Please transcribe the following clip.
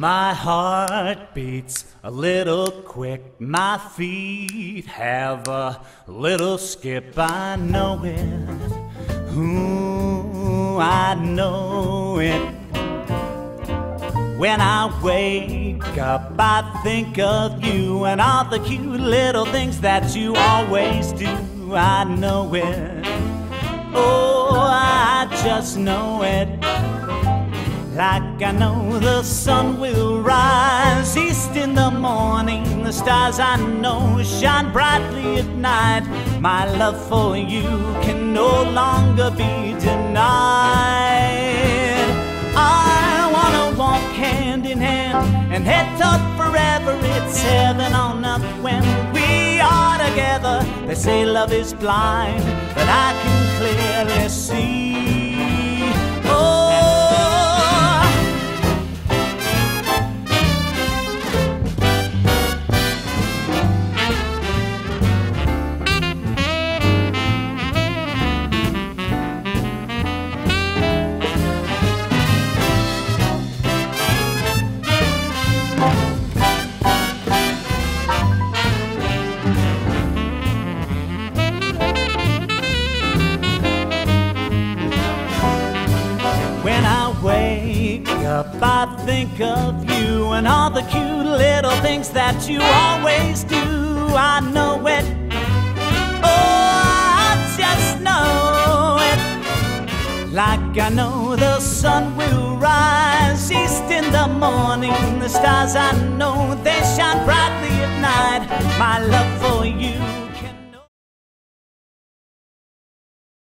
My heart beats a little quick, my feet have a little skip. I know it, ooh, I know it. When I wake up, I think of you and all the cute little things that you always do. I know it, oh, I just know it. Like I know the sun will rise east in the morning, the stars I know shine brightly at night. My love for you can no longer be denied. I wanna walk hand in hand and head toward forever. It's heaven on earth when we are together. They say love is blind, but I can clearly see. Oh, when I wake up, I think of you and all the cute little things that you always do. I know it, oh, I just know it. Like I know the sun will rise east in the morning, the stars I know they shine brightly at night. My love for you